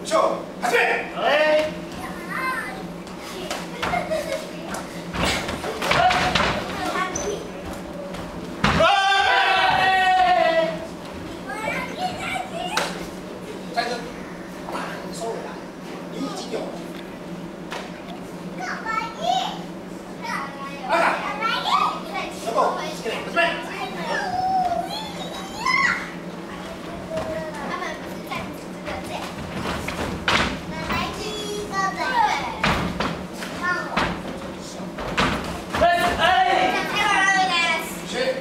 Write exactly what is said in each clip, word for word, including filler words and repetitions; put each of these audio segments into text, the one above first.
秀，开始。哎。 在这，把你收回来，你已经有了。来来，小狗，这里，这边。他们不是在这个这样。奶奶第一个的。让我。哎。去。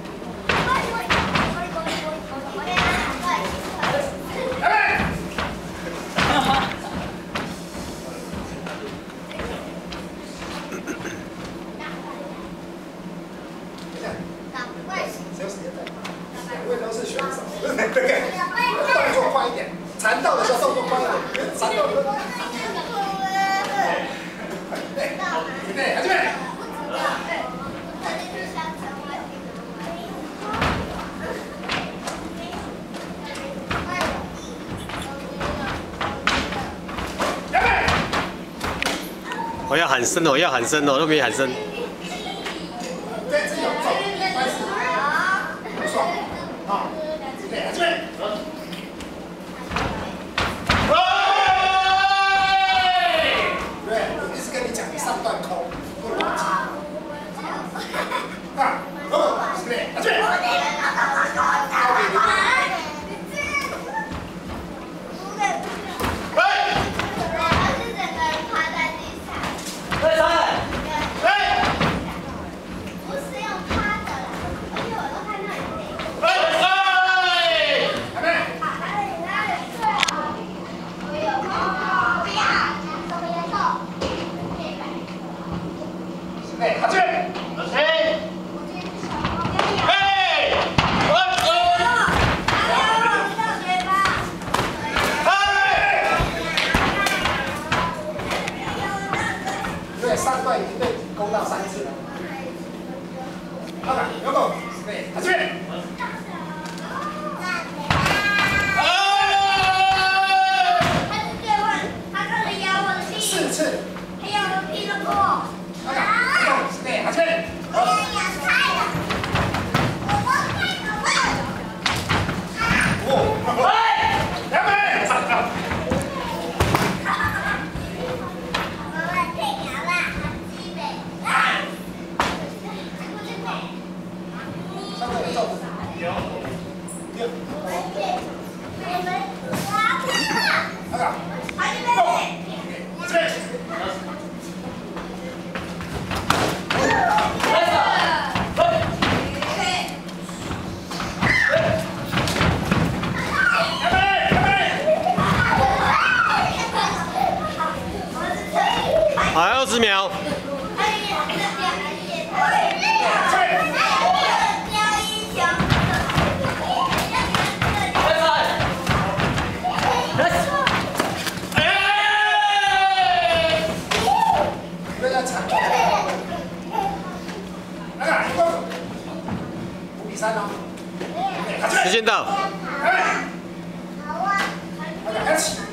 只有时间在，两位都是选手，对，动作快一点，缠到的时候动作快一点，缠到的时候。对，对，这边。 我要喊声哦，要喊声哦，都没喊声。 好，对，这边。对，我一直跟你讲，你上段扣，不能忘记。啊，哦，对，这边。哎，好，这边。哎。哎。我走。对，三段已经被攻到三次了。好的，有狗。对，好，这边。 四次。还有劈了过。对，好，这边。我要养菜了。我我开口了。哦。哎，两百。我们太阳了，基本。上面照顾。有。有。我们拉平了。那个。好，这边。这边。 还二十秒。 不要抢！来来，五比三哦。 时间到。 好啊。来，开始。